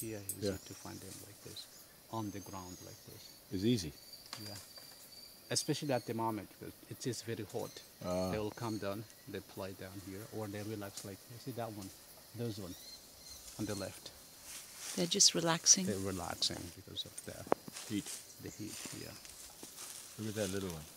here, easy to find them like this, on the ground like this. It's easy. Yeah. Especially at the moment, because it is very hot. They will come down, they play down here, or they relax like, you see that one, those one, on the left. They're just relaxing. They're relaxing because of the Heat. heat, yeah. Look at that little one.